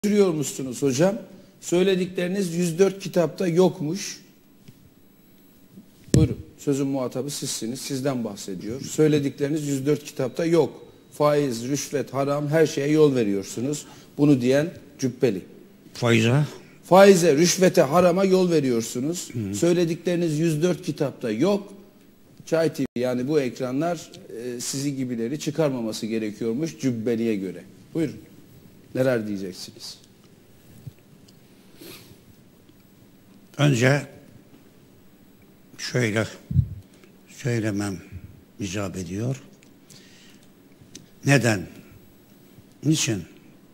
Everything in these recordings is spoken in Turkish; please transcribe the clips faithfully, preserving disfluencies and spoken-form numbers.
Sürüyormuşsunuz hocam. Söyledikleriniz yüz dört kitapta yokmuş. Buyurun. Sözün muhatabı sizsiniz. Sizden bahsediyor. Söyledikleriniz yüz dört kitapta yok. Faiz, rüşvet, haram her şeye yol veriyorsunuz. Bunu diyen Cübbeli. Faize? Faize, rüşvete, harama yol veriyorsunuz. Hı. Söyledikleriniz yüz dört kitapta yok. Çay T V yani bu ekranlar e, sizi gibileri çıkarmaması gerekiyormuş Cübbeli'ye göre. Buyurun. Neler diyeceksiniz? Önce şöyle söylemem icap ediyor. Neden? Niçin?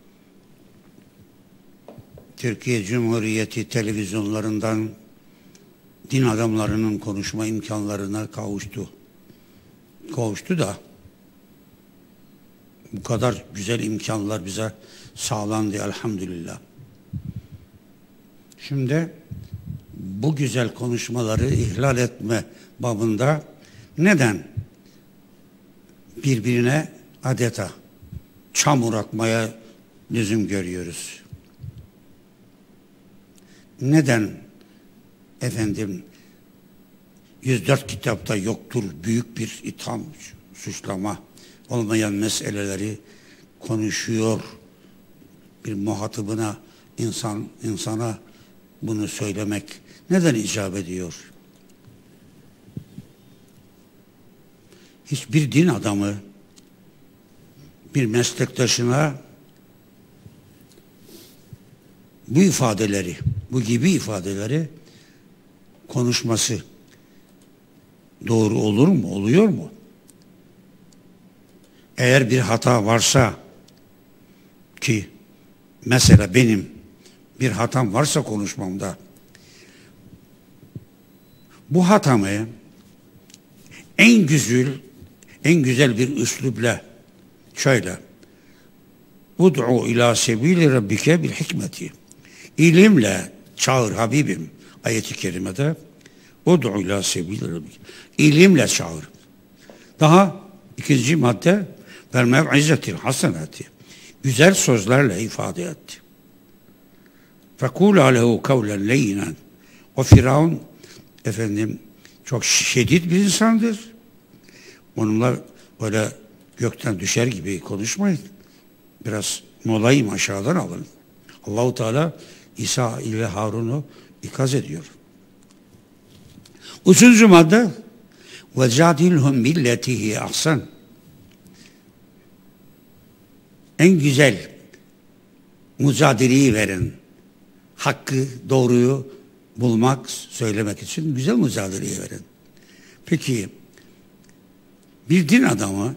Türkiye Cumhuriyeti televizyonlarından din adamlarının konuşma imkanlarına kavuştu. Kavuştu da bu kadar güzel imkanlar bize sağlandı elhamdülillah. Şimdi bu güzel konuşmaları ihlal etme babında neden birbirine adeta çamur atmaya lüzum görüyoruz? Neden efendim yüz dört kitapta yoktur büyük bir itham, suçlama olmayan meseleleri konuşuyor bir muhatabına, insan insana bunu söylemek neden icap ediyor? Hiçbir din adamı bir meslektaşına bu ifadeleri, bu gibi ifadeleri konuşması doğru olur mu? Oluyor mu? Eğer bir hata varsa ki mesela benim bir hatam varsa konuşmamda bu hatamı en güzel en güzel bir üslupla şöyle ud'u ila sebili rabbike bil hikmeti ilimle çağır Habibim ayeti kerimede ud'u ila sebili rabbike ilimle çağır. Daha ikinci madde vel mev'izetil hasenati güzel sözlerle ifade etti. فَقُولَ لَهُ كَوْلًا لَيِّنًا O Firavun efendim çok şiddet bir insandır. Onunla böyle gökten düşer gibi konuşmayın. Biraz molayım aşağıdan alın. Allahu Teala İsa ile Harun'u ikaz ediyor. Üçüncü madde وَجَادِلْهُمْ بِالَّتِهِ ahsan En güzel mücadeleyi verin. Hakkı, doğruyu bulmak, söylemek için güzel mücadeleyi verin. Peki, bir din adamı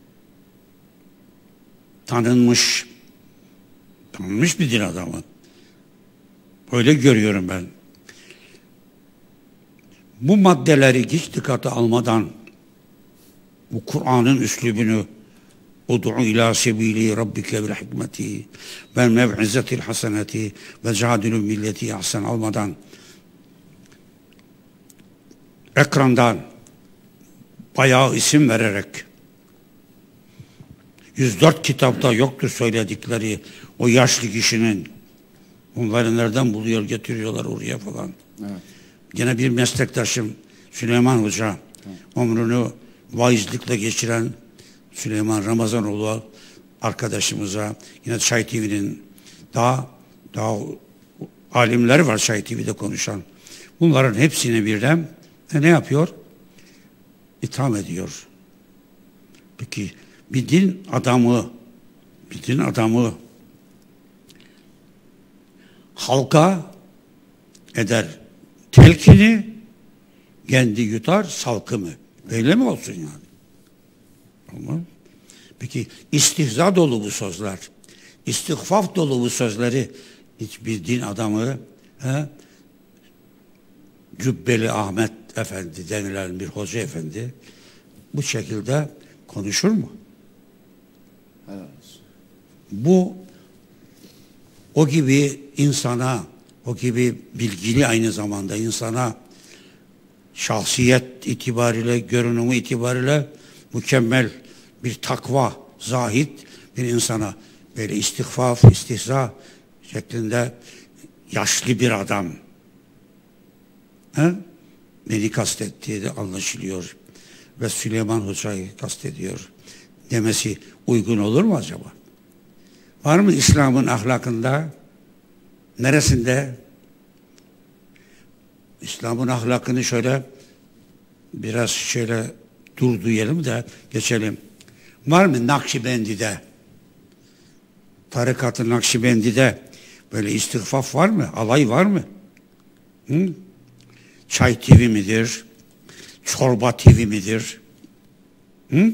tanınmış, tanınmış bir din adamı. Öyle görüyorum ben. Bu maddeleri hiç dikkate almadan bu Kur'an'ın üslubunu Ud'u ila sebili rabbike bil hikmeti vel mev'izetil haseneti ve cadilü milleti ahsen almadan ekrandan bayağı isim vererek yüz dört kitapta yoktur söyledikleri o yaşlı kişinin onları nereden buluyor getiriyorlar oraya falan. Evet. Yine bir meslektaşım Süleyman Hoca evet. Ömrünü vaizlikle geçiren Süleyman Ramazanoğlu arkadaşımıza yine Çay T V'nin daha daha alimler var Çay T V'de konuşan. Bunların hepsini birden e, ne yapıyor? İtham ediyor. Peki bir din adamı bir din adamı halka eder telkini kendi yutar salkımı. Böyle mi olsun yani? Olmaz. Peki istihza dolu bu sözler, istihfaf dolu bu sözleri hiçbir din adamı he, Cübbeli Ahmet Efendi denilen bir hoca efendi bu şekilde konuşur mu? Evet. Bu o gibi insana, o gibi bilgili aynı zamanda insana şahsiyet itibariyle, görünümü itibariyle mükemmel bir takva, zahid bir insana böyle istihfaf, istihza şeklinde yaşlı bir adam he? beni kastettiği de anlaşılıyor ve Süleyman Hoca'yı kastediyor demesi uygun olur mu acaba? Var mı İslam'ın ahlakında? Neresinde? İslam'ın ahlakını şöyle biraz şöyle durduralım da geçelim. Var mı Nakşibendi'de? Tarikat-ı Nakşibendi'de böyle istirfaf var mı? Alay var mı? Hı? Çay T V midir? Çorba T V midir? Hı?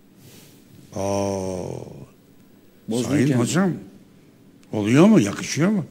Oo. Sayın hocam, oluyor mu? Yakışıyor mu?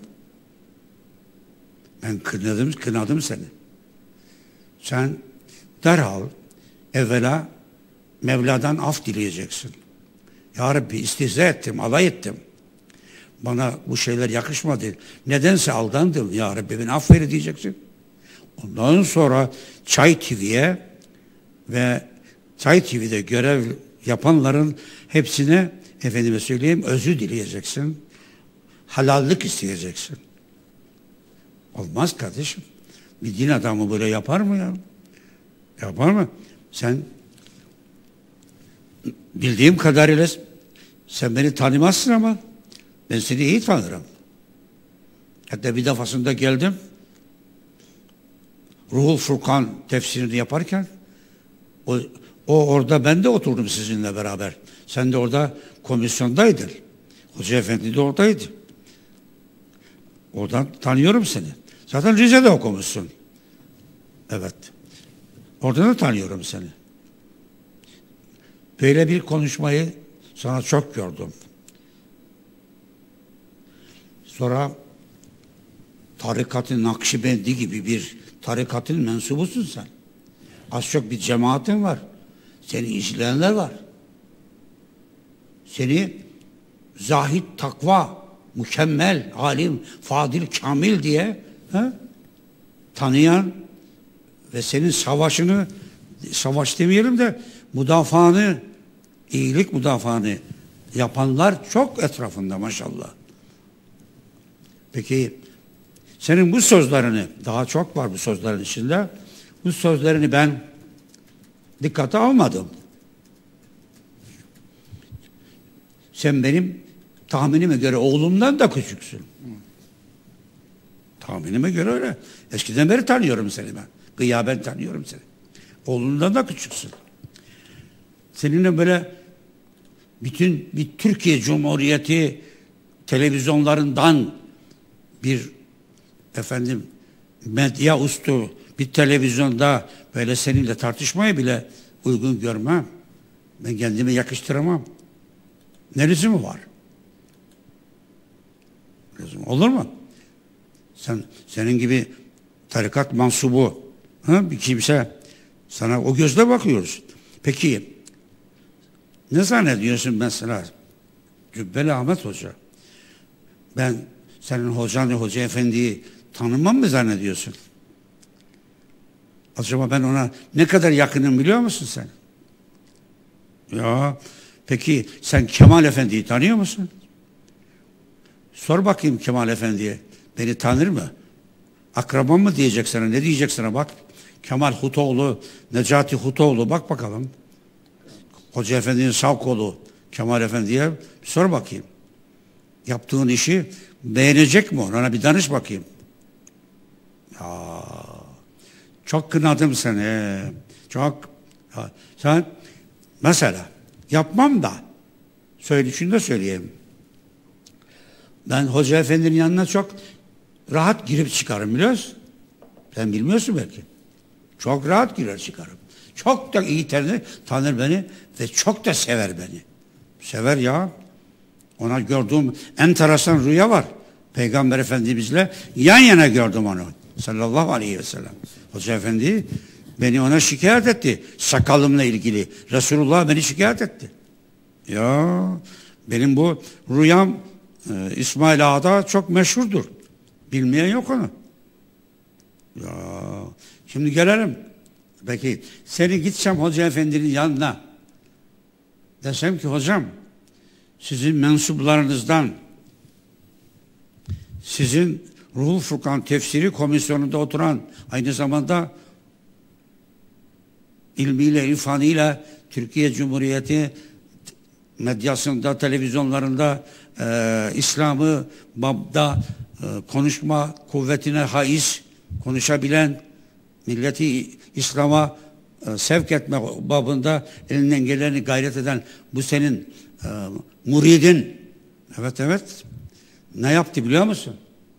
Ben kınadım, kınadım seni. Sen derhal evvela Mevla'dan af dileyeceksin. Ya Rabbi istihza ettim, alay ettim. Bana bu şeyler yakışmadı. Nedense aldandım. Ya Rabbi beni affeyle diyeceksin. Ondan sonra Çay T V'ye ve Çay T V'de görev yapanların hepsine efendime söyleyeyim özür dileyeceksin. Halallık isteyeceksin. Olmaz kardeşim. Bir din adamı böyle yapar mı ya? Yapar mı? Sen bildiğim kadarıyla sen beni tanımazsın ama ben seni iyi tanırım. Hatta bir defasında geldim. Ruhul Furkan tefsirini yaparken o, o orada ben de oturdum sizinle beraber. Sen de orada komisyondaydın. Hoca Efendi de oradaydı. Oradan tanıyorum seni. Zaten Rize'de okumuşsun. Evet. Oradan da tanıyorum seni. Böyle bir konuşmayı sana çok gördüm. Sonra tarikat-ı Nakşibendi gibi bir tarikatın mensubusun sen. Az çok bir cemaatin var. Seni izleyenler var. Seni zahid, takva, mükemmel, alim, fadil, kamil diye he, tanıyan ve senin savaşını, savaş demeyelim de müdafaanı, iyilik müdafaanı yapanlar çok etrafında maşallah. Peki senin bu sözlerini, daha çok var bu sözlerin içinde, bu sözlerini ben dikkate almadım. Sen benim tahminime göre oğlumdan da küçüksün. Hı. Tahminime göre öyle. Eskiden beri tanıyorum seni ben. Gıyaben tanıyorum seni. Oğlundan da küçüksün. Seninle böyle bütün bir Türkiye Cumhuriyeti televizyonlarından bir efendim medya ustu bir televizyonda böyle seninle tartışmayı bile uygun görmem. Ben kendime yakıştıramam. Ne lüzumu var? Lüzum olur mu? Sen senin gibi tarikat mansubu ha, bir kimse sana o gözle bakıyoruz. Peki ne zannediyorsun mesela Cübbeli Ahmet Hoca? Ben senin hocanı, Hoca Efendi'yi tanımam mı zannediyorsun? Acaba ben ona ne kadar yakınım biliyor musun sen? Ya peki sen Kemal Efendi'yi tanıyor musun? Sor bakayım Kemal Efendi'ye. Beni tanır mı? Akraban mı diyecek sana? Ne diyecek sana bak. Kemal Hutoğlu, Necati Hutoğlu bak bakalım. Hoca Efendi'nin sağ kolu Kemal Efendi'ye sor bakayım. Yaptığın işi beğenecek mi? Ona bir danış bakayım. Ya, çok kınadım seni. Çok. Ya, sen mesela yapmam da söyle, şunu da söyleyeyim. Ben Hoca Efendi'nin yanına çok rahat girip çıkarım biliyorsun. Sen bilmiyorsun belki. Çok rahat girer çıkarım. Çok da iyi tanır, tanır beni ve çok da sever beni. Sever ya. Ona gördüğüm enteresan rüya var. Peygamber Efendimizle yan yana gördüm onu. Sallallahu aleyhi ve sellem. Hoca Efendi beni ona şikayet etti. Sakalımla ilgili. Resulullah beni şikayet etti. Ya benim bu rüyam e, İsmail Ağa'da çok meşhurdur. Bilmeyen yok onu. Ya şimdi gelelim. Peki seni gitsem Hoca Efendi'nin yanına desem ki hocam sizin mensuplarınızdan sizin Ruhul Furkan Tefsiri Komisyonu'nda oturan, aynı zamanda ilmiyle, irfanıyla Türkiye Cumhuriyeti medyasında, televizyonlarında e, İslam'ı babda e, konuşma kuvvetine haiz konuşabilen, milleti İslam'a e, sevk etme babında elinden geleni gayret eden bu senin e, muridin, evet evet, ne yaptı biliyor musun?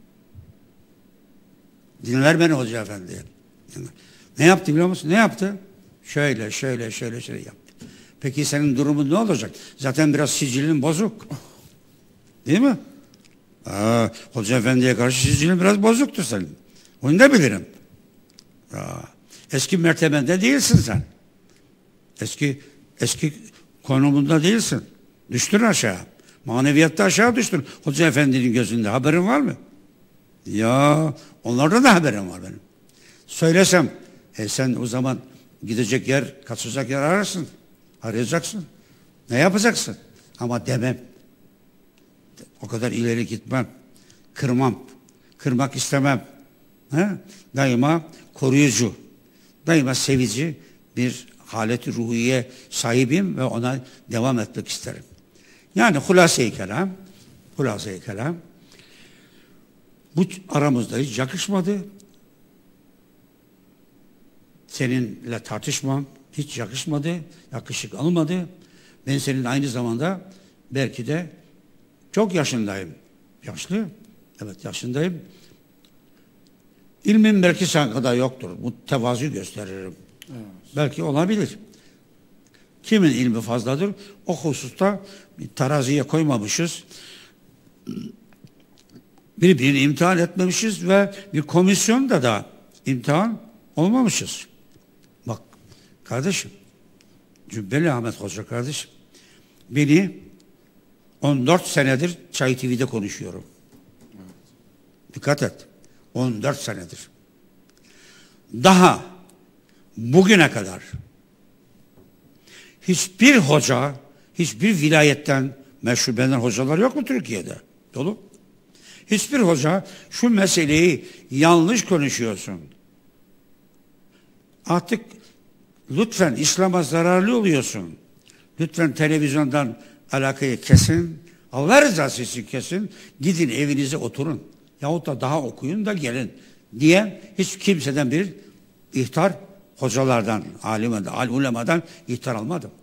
Dinler beni Hoca Efendi. Ne yaptı biliyor musun? Ne yaptı? Şöyle, şöyle, şöyle, şöyle yaptı. Peki senin durumun ne olacak? Zaten biraz sicilin bozuk. Değil mi? Aa, Hoca Efendi'ye karşı sicilin biraz bozuktur senin. Onu da bilirim. Aa, eski mertebende değilsin sen. Eski eski konumunda değilsin. Düştün aşağı. Maneviyatta aşağı düştün. Hoca Efendi'nin gözünde. Haberin var mı? Ya onlarda da haberim var benim. Söylesem e sen o zaman gidecek yer, kaçacak yer ararsın. Arayacaksın. Ne yapacaksın? Ama demem. O kadar ileri gitmem. Kırmam. Kırmak istemem. He? Daima koruyucu. Daima sevici bir haleti ruhiye sahibim ve ona devam etmek isterim. Yani hulasa-i kelam, hulasa-i kelam, bu aramızda hiç yakışmadı. Seninle tartışmam hiç yakışmadı, yakışık almadı. Ben senin aynı zamanda belki de çok yaşındayım. Yaşlı, evet yaşındayım. İlmim belki sen kadar yoktur. Bu tevazu gösteririm. Evet. Belki olabilir. Kimin ilmi fazladır? O hususta bir teraziye koymamışız. Birbirini imtihan etmemişiz ve bir komisyonda da imtihan olmamışız. Bak kardeşim, Cübbeli Ahmet Hoca kardeşim, beni on dört senedir Çay T V'de konuşuyorum. Evet. Dikkat et. on dört senedir. Daha bugüne kadar hiçbir hoca, hiçbir vilayetten meşhur benden hocalar yok mu Türkiye'de? Dolu. Hiçbir hoca şu meseleyi yanlış konuşuyorsun. Artık lütfen İslam'a zararlı oluyorsun. Lütfen televizyondan alakayı kesin. Allah rızası için kesin. Gidin evinize oturun. Yahut da daha okuyun da gelin diye hiç kimseden bir ihtar, hocalardan, alimeden, ulemadan ihtar almadım.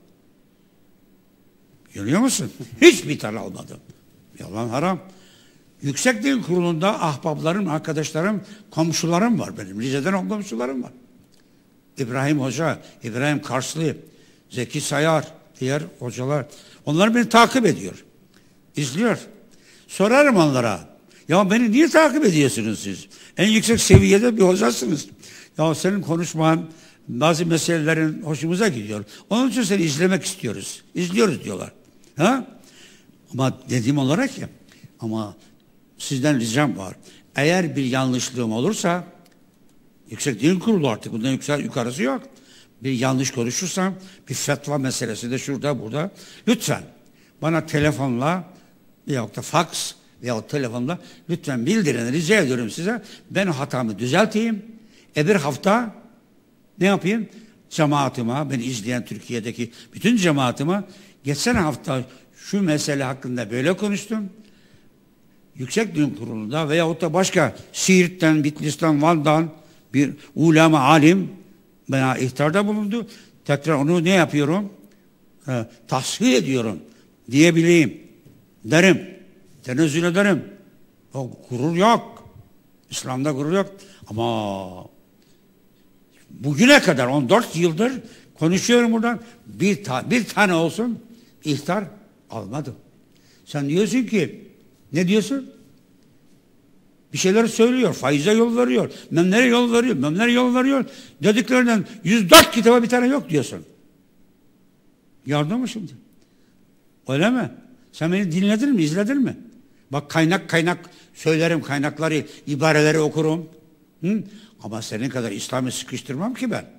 Görüyor musun? Hiçbir ihtar almadım. Yalan haram. Yüksek Din Kurulu'nda ahbaplarım, arkadaşlarım, komşularım var benim. Rize'den komşularım var. İbrahim Hoca, İbrahim Karslı, Zeki Sayar, diğer hocalar. Onlar beni takip ediyor. İzliyor. Sorarım onlara. Ya beni niye takip ediyorsunuz siz? En yüksek seviyede bir hocasınız. Ya senin konuşman, bazı meselelerin hoşumuza gidiyor. Onun için seni izlemek istiyoruz. İzliyoruz diyorlar. Ha? Ama dediğim olarak ya, ama sizden ricam var. Eğer bir yanlışlığım olursa, Yüksek Din Kurulu artık bundan yüksel, yukarısı yok. Bir yanlış konuşursam, bir fetva meselesi de şurada burada. Lütfen bana telefonla veyahut da fax veyahut telefonla lütfen bildirin, rica ediyorum size. Ben hatamı düzelteyim. E bir hafta ne yapayım? Cemaatime, beni izleyen Türkiye'deki bütün cemaatime, geçen hafta şu mesele hakkında böyle konuştum. Yüksek Din Kurulu'nda veyahut da başka Siirt'ten, Bitlis'ten, Van'dan bir ulema alim bana ihtarda bulundu. Tekrar onu ne yapıyorum? E, tahsil ediyorum diyebileyim. Derim. Tenezzül ederim. O gurur yok. İslam'da gurur yok. Ama bugüne kadar on dört yıldır konuşuyorum buradan. Bir, ta bir tane olsun ihtar almadım. Sen diyorsun ki, ne diyorsun? Bir şeyler söylüyor, faize yol veriyor, memlere yol veriyor, memlere yol veriyor. Dediklerinden yüz dört kitaba bir tane yok diyorsun. Yardım mı şimdi? Öyle mi? Sen beni dinledin mi, izledin mi? Bak kaynak kaynak söylerim, kaynakları, ibareleri okurum. Hı? Ama senin kadar İslam'ı sıkıştırmam ki ben.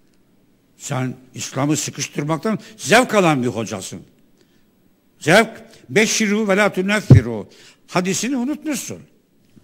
Sen İslam'ı sıkıştırmaktan zevk alan bir hocasın. Zevk, beşşiru ve la tuneffiru hadisini unutmuşsun.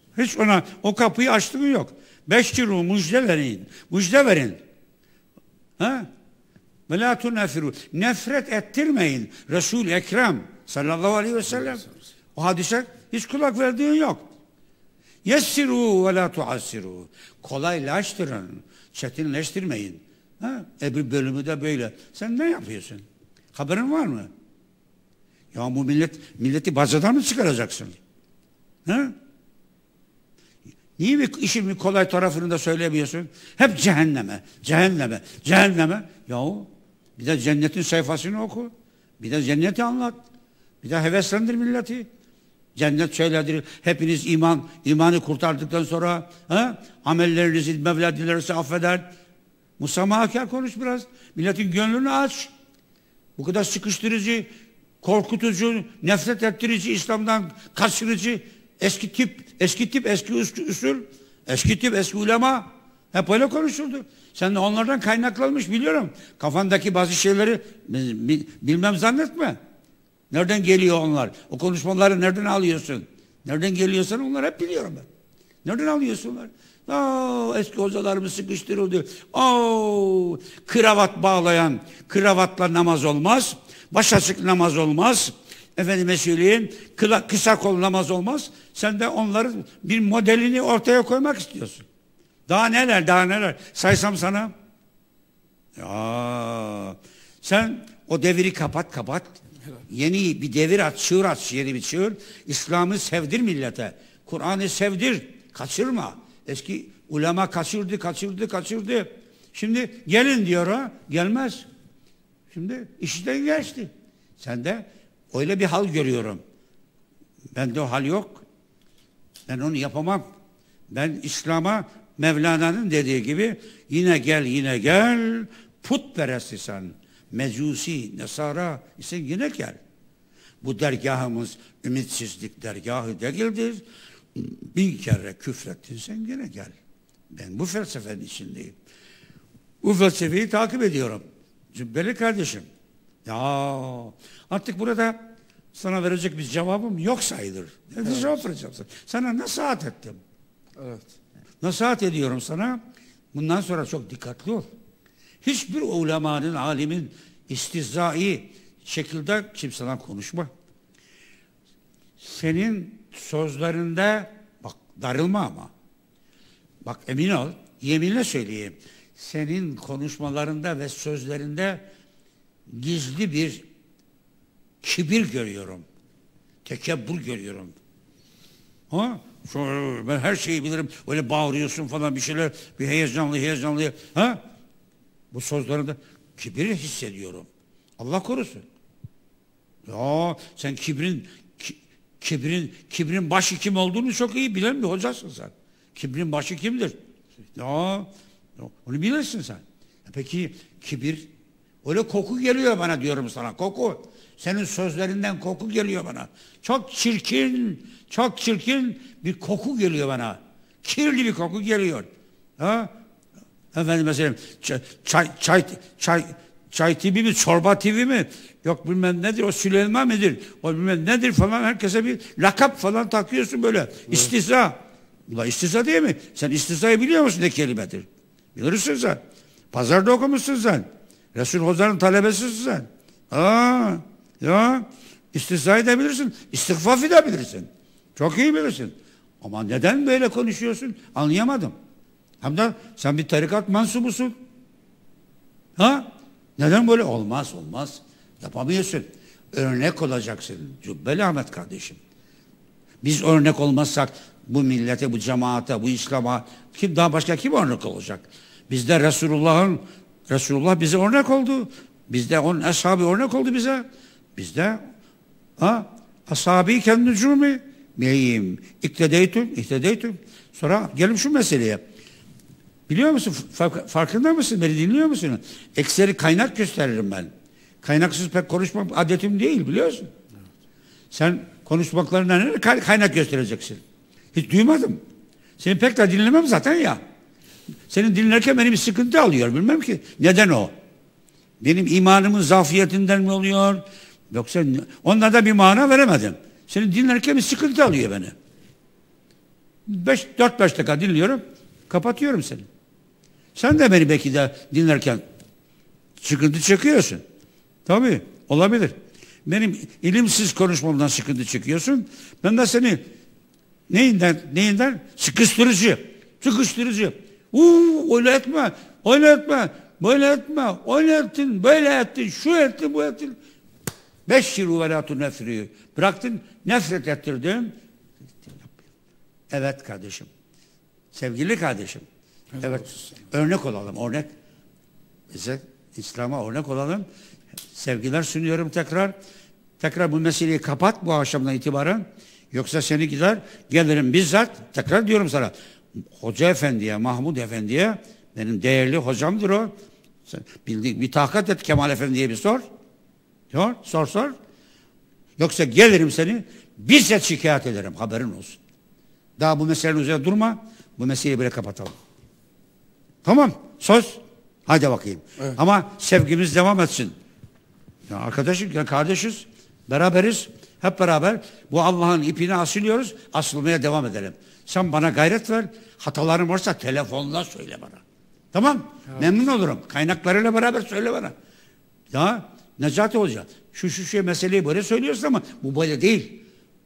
Hiç ona o kapıyı açtığı yok. Beşşiru, müjde verin. Müjde verin. Ha? Ve la tunefiru. Nefret ettirmeyin. Resul-i Ekrem sallallahu aleyhi ve sellem. O hadise hiç kulak verdiğin yok. Yessiru ve la tuassiru. Kolaylaştırın. Çetinleştirmeyin. Ha? E bir bölümü de böyle. Sen ne yapıyorsun? Haberin var mı? Ya bu millet, milleti bacadan mı çıkaracaksın? Ha? Niye bir işin bir kolay tarafını da söylemiyorsun? Hep cehenneme, cehenneme, cehenneme. Yahu bir de cennetin sayfasını oku. Bir de cenneti anlat. Bir de heveslendir milleti. Cennet şöyledir. Hepiniz iman, imanı kurtardıktan sonra ha? Amellerinizi Mevla dilerse affeder. Musamahakar konuş biraz. Milletin gönlünü aç. Bu kadar sıkıştırıcı, korkutucu, nefret ettirici, İslam'dan kaçırıcı, eski tip, eski tip, eski usul, eski tip, eski ulema hep öyle konuşuldu. Sen de onlardan kaynaklanmış biliyorum. Kafandaki bazı şeyleri bilmem zannetme. Nereden geliyor onlar? O konuşmaları nereden alıyorsun? Nereden geliyorsan onları hep biliyorum ben. Nereden alıyorsun onları? Aa, eski hocalarımız sıkıştırıldı. Oo, kravat bağlayan, kravatla namaz olmaz. Baş açık namaz olmaz. Efendime söyleyeyim, kısa kol namaz olmaz. Sen de onların bir modelini ortaya koymak istiyorsun. Daha neler, daha neler. Saysam sana. Ya, sen o deviri kapat, kapat. Yeni bir devir aç, çığır aç, yeni bir çığır. İslam'ı sevdir millete. Kur'an'ı sevdir, kaçırma. Eski ulema kaçırdı, kaçırdı, kaçırdı. Şimdi gelin diyor ha, gelmez. Şimdi işten geçti. Sen de öyle bir hal görüyorum. Bende o hal yok. Ben onu yapamam. Ben İslam'a Mevlana'nın dediği gibi yine gel, yine gel, putperest isen, Mecusi, Nesara ise yine gel. Bu dergahımız ümitsizlik dergahı değildir. Bin kere küfrettin sen yine gel. Ben bu felsefenin içindeyim. Bu felsefeyi takip ediyorum. Cübbeli kardeşim. Ya artık burada sana verecek bir cevabım yok sayılır. Ne evet. Cevap vereceksin? Sana nasihat ettim. Evet. Nasihat ediyorum sana. Bundan sonra çok dikkatli ol. Hiçbir ulemanın, alimin istihzai şekilde kimseden konuşma. Senin sözlerinde bak darılma ama. Bak emin ol, yeminle söyleyeyim. Senin konuşmalarında ve sözlerinde gizli bir kibir görüyorum. Tekebbür görüyorum. Ha? Şöyle, ben her şeyi bilirim. Öyle bağırıyorsun falan bir şeyler. Bir heyecanlı heyecanlı. Ha? Bu sözlerinde kibir hissediyorum. Allah korusun. Ya sen kibrin ki, kibrin kibrin başı kim olduğunu çok iyi bilen bir hocasın sen. Kibrin başı kimdir? Ya onu bilirsin sen. Peki kibir öyle koku geliyor bana diyorum sana. Koku. Senin sözlerinden koku geliyor bana. Çok çirkin, çok çirkin bir koku geliyor bana. Kirli bir koku geliyor. Ha? Efendim mesela çay çay çay çay, çay tipi mi, çorba tipi mi? Yok bilmem nedir, o Süleyman midir? O bilmem nedir falan herkese bir lakap falan takıyorsun böyle. Evet. İstihza. Ulan istihza değil mi? Sen istihzayı biliyor musun ne kelimedir? Bilirsin sen. Pazarda okumuşsun sen. Resul Hoca'nın talebesisin sen. Aa, ya istihzayı da bilirsin. İstikfafı da bilirsin. Çok iyi bilirsin. Ama neden böyle konuşuyorsun? Anlayamadım. Hem de sen bir tarikat mensubusun. Ha? Neden böyle? Olmaz, olmaz. Yapamıyorsun. Örnek olacaksın. Cübbeli Ahmet kardeşim. Biz örnek olmazsak bu millete, bu cemaate, bu İslam'a kim daha başka kim örnek olacak? Bizde Resulullah'ın Resulullah bize örnek oldu. Bizde onun ashabı örnek oldu bize. Bizde ha ashabi kendi cümle meyim iktideytüm iktideytüm. Sonra gelin şu meseleye. Biliyor musun? Farkında mısın? Beni dinliyor musun? Ekseri kaynak gösteririm ben. Kaynaksız pek konuşmak adetim değil biliyorsun. Evet. Sen konuşmaklarına ne kaynak göstereceksin? Hiç duymadım. Seni pek de dinlemem zaten ya. Senin dinlerken beni bir sıkıntı alıyor. Bilmem ki. Neden o? Benim imanımın zafiyetinden mi oluyor? Yoksa onlara da bir mana veremedim. Seni dinlerken bir sıkıntı alıyor beni. dört beş dakika dinliyorum. Kapatıyorum seni. Sen de beni belki de dinlerken sıkıntı çekiyorsun. Tabii olabilir. Benim ilimsiz konuşmamdan sıkıntı çekiyorsun. Ben de seni neyinden, neyinden? Sıkıştırıcı. Sıkıştırıcı. Uuu öyle etme, öyle etme, böyle etme, öyle ettin, böyle ettin, şu ettin, bu ettin. Beş yıl velatü nefri. Bıraktın, nefret ettirdin. Evet kardeşim. Sevgili kardeşim. Evet. evet. Örnek olalım, örnek. Bize İslam'a örnek olalım. Sevgiler sunuyorum tekrar. Tekrar bu meseleyi kapat bu akşamdan itibaren. Yoksa seni gider, gelirim bizzat. Tekrar diyorum sana. Hoca Efendi'ye, Mahmud Efendi'ye, benim değerli hocamdır o. Bildiğin, bir takat et Kemal Efendi'ye bir sor. Sor, sor, sor. Yoksa gelirim seni, bizzat şikayet ederim, haberin olsun. Daha bu meselenin üzerine durma, bu meseleyi böyle kapatalım. Tamam, söz. Hadi bakayım. Evet. Ama sevgimiz devam etsin. Ya arkadaşım, ya kardeşiz, beraberiz. Hep beraber bu Allah'ın ipine asılıyoruz, asılmaya devam edelim. Sen bana gayret ver, hatalarım varsa telefonla söyle bana. Tamam, evet. Memnun olurum. Kaynaklarıyla beraber söyle bana. Ya Necati Hoca, şu şu şey meseleyi böyle söylüyorsun ama bu böyle değil.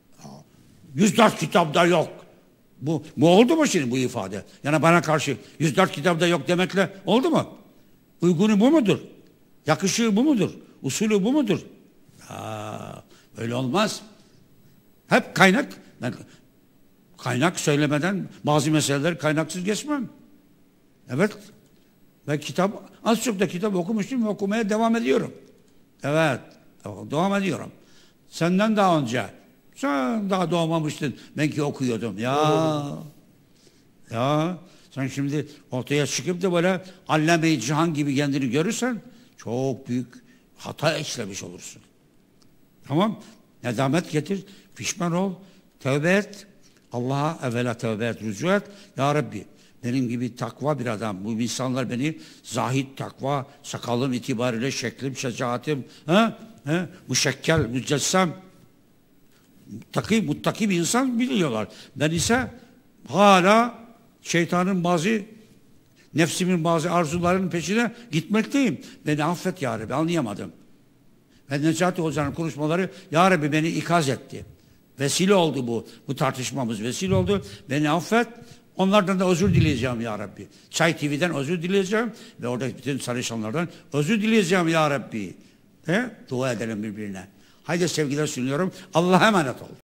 yüz dört kitapta yok. Bu, bu oldu mu şimdi bu ifade? Yani bana karşı yüz dört kitapta yok demekle oldu mu? Uygunu bu mudur? Yakışığı bu mudur? Usulü bu mudur? Aa, öyle olmaz. Hep kaynak. Ben kaynak söylemeden bazı meseleleri kaynaksız geçmem. Evet. Ben kitap, az çok da kitap okumuştum ve okumaya devam ediyorum. Evet. Devam ediyorum. Senden daha önce. Sen daha doğmamıştın. Ben ki okuyordum. Ya. Ya. Sen şimdi ortaya çıkıp da böyle allame-i cihan gibi kendini görürsen çok büyük hata işlemiş olursun. Tamam. Nedamet getir. Pişman ol. Tövbe et. Allah'a evvela tövbe et. Rücu et. Ya Rabbi benim gibi takva bir adam. Bu insanlar beni zahid, takva, sakalım itibariyle, şeklim, şecaatim, ha? Ha? Müşekkel, mücessem, muttaki, muttaki bir insan biliyorlar. Ben ise hala şeytanın bazı, nefsimin bazı arzularının peşine gitmekteyim. Beni affet ya Rabbi, anlayamadım. Ve Necati Hoca'nın konuşmaları, ya Rabbi beni ikaz etti. Vesile oldu bu, bu tartışmamız vesile oldu. Beni affet. Onlardan da özür dileyeceğim ya Rabbi. Çay T V'den özür dileyeceğim ve oradaki bütün çalışanlardan özür dileyeceğim ya Rabbi. He? Dua edelim birbirine. Haydi sevgiler sunuyorum. Allah'a emanet ol.